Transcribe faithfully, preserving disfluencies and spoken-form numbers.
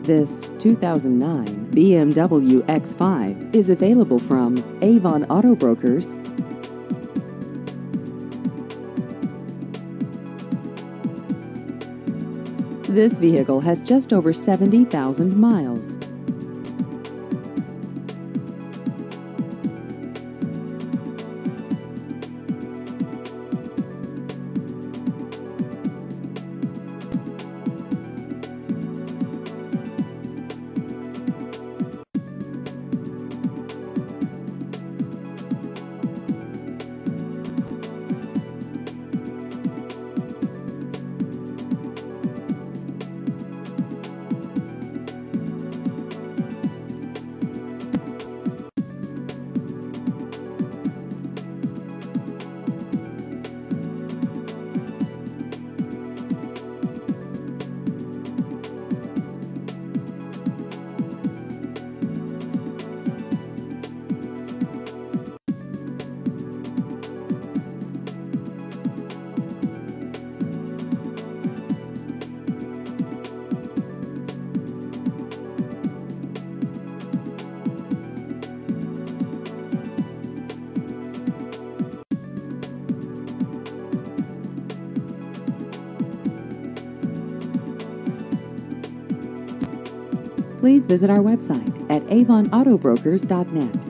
This two thousand nine B M W X five is available from Avon Auto Brokers. This vehicle has just over seventy thousand miles. Please visit our website at avon auto brokers dot net.